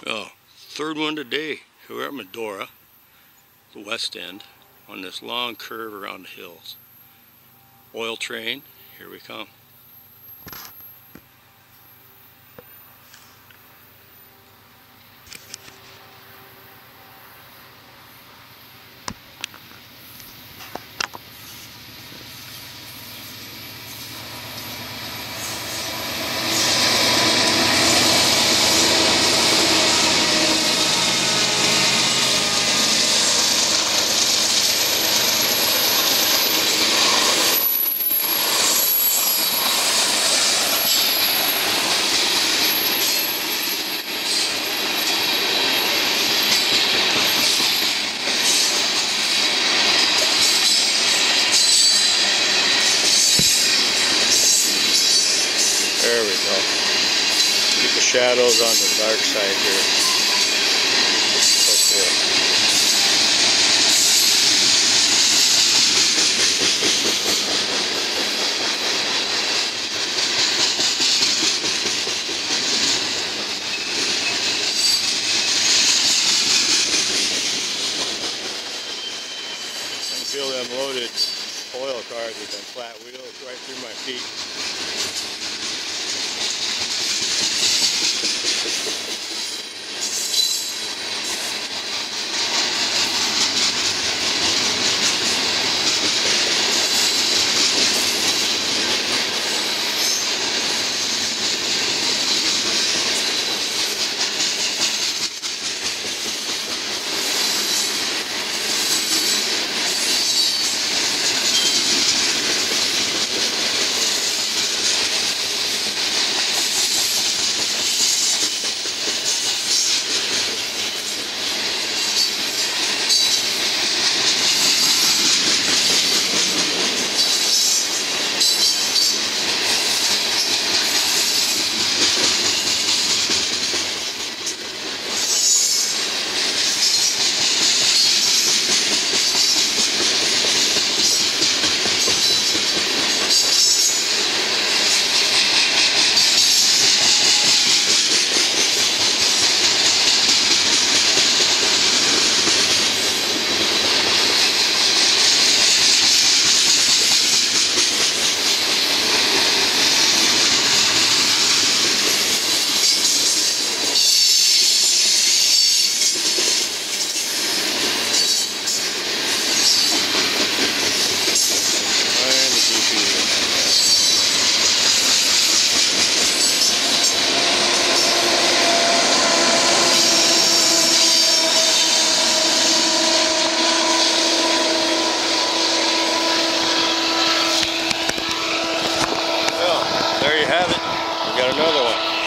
Oh, third one today. We're at Medora, the west end, on this long curve around the hills. Oil train, here we come. There we go. Keep the shadows on the dark side here. So cool. I can feel them loaded oil cars with them flat wheels right through my feet. There you have it. We got another one.